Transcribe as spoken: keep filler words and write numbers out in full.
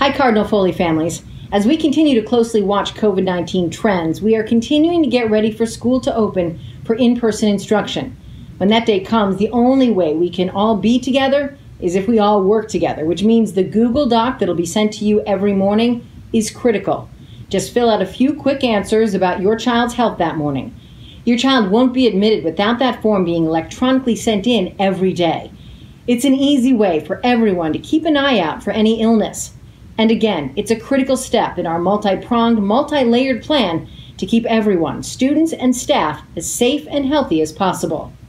Hi, Cardinal Foley families. As we continue to closely watch COVID nineteen trends, we are continuing to get ready for school to open for in-person instruction. When that day comes, the only way we can all be together is if we all work together, which means the Google Doc that'll be sent to you every morning is critical. Just fill out a few quick answers about your child's health that morning. Your child won't be admitted without that form being electronically sent in every day. It's an easy way for everyone to keep an eye out for any illness. And again, it's a critical step in our multi-pronged, multi-layered plan to keep everyone, students and staff, as safe and healthy as possible.